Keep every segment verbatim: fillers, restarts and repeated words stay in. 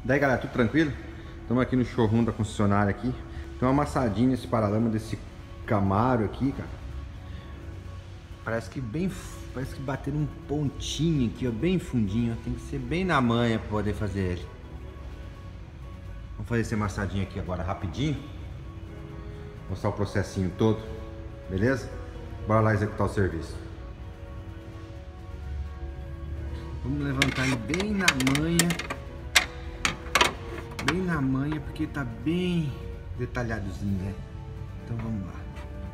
Daí galera, tudo tranquilo? Estamos aqui no showroom da concessionária aqui. Tem uma amassadinha nesse paralama desse Camaro aqui, cara. Parece que bem, parece que bateram um pontinho aqui, ó, bem fundinho. Tem que ser bem na manha para poder fazer ele. Vamos fazer esse amassadinho aqui agora rapidinho. Mostrar o processinho todo, beleza? Bora lá executar o serviço. Vamos levantar ele bem na manha. Bem na manha, porque tá bem detalhadozinho, né? Então vamos lá.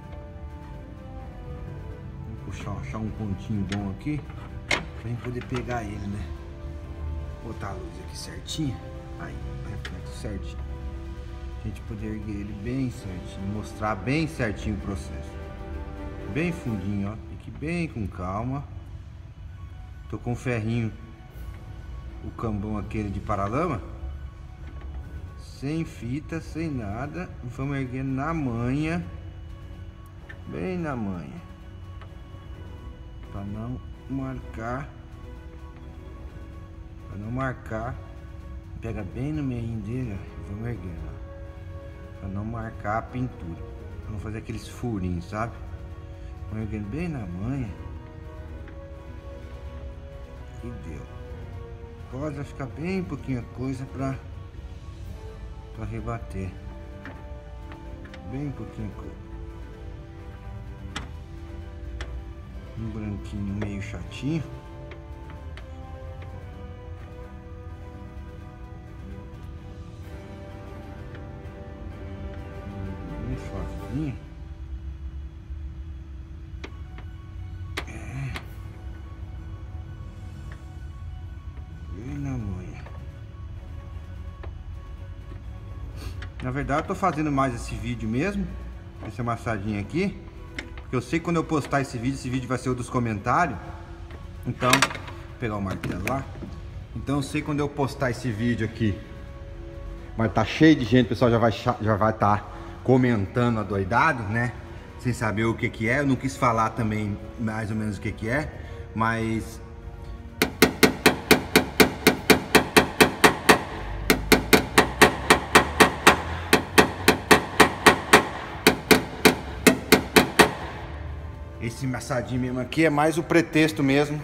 Vamos puxar, achar um pontinho bom aqui pra gente poder pegar ele, né? Botar a luz aqui certinho. Aí, reflexo certinho. A gente poder erguer ele bem certinho, mostrar bem certinho o processo. Bem fundinho, ó. Fique bem com calma. Tô com o ferrinho, o cambão aquele de paralama. Sem fita, sem nada. Vamos erguer na manha. Bem na manha. Para não marcar. Para não marcar. Pega bem no meio dele, ó, e vamos erguendo, ó. Para não marcar a pintura. Vamos fazer aqueles furinhos, sabe? Vamos erguendo bem na manha. E deu. Pode ficar bem pouquinha coisa para para rebater. Bem pouquinho coisa. Um branquinho meio chatinho. Bem suavezinho. É. Bem na manha. Na verdade eu tô fazendo mais esse vídeo mesmo, esse amassadinho aqui, porque eu sei que quando eu postar esse vídeo, esse vídeo vai ser o dos comentários. Então, vou pegar o martelo lá. Então eu sei quando eu postar esse vídeo aqui, vai estar tá cheio de gente, o pessoal já vai já vai estar tá comentando adoidado, né? Sem saber o que que é. Eu não quis falar também mais ou menos o que que é, mas esse amassadinho mesmo aqui é mais o pretexto mesmo.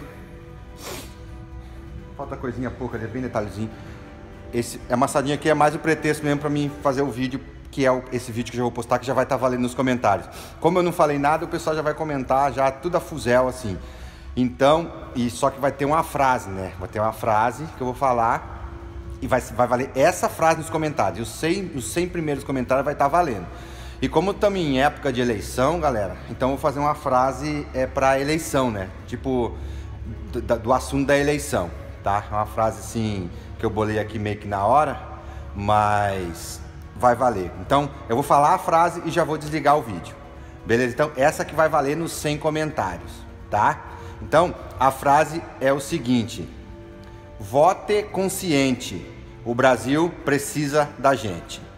Falta coisinha pouca, é bem detalhezinho. Esse amassadinho aqui é mais o pretexto mesmo pra mim fazer o vídeo, que é o, esse vídeo que eu já vou postar, que já vai estar valendo nos comentários. Como eu não falei nada, o pessoal já vai comentar, já tudo a fuzel assim. Então, e só que vai ter uma frase, né? Vai ter uma frase que eu vou falar e vai, vai valer essa frase nos comentários. E os cem, os cem primeiros comentários vai estar valendo. E como estamos em época de eleição, galera, então eu vou fazer uma frase é, para eleição, né? Tipo, do, do assunto da eleição, tá? Uma frase assim que eu bolei aqui meio que na hora, mas vai valer. Então eu vou falar a frase e já vou desligar o vídeo, beleza? Então essa que vai valer nos cem comentários, tá? Então a frase é o seguinte: vote consciente, o Brasil precisa da gente.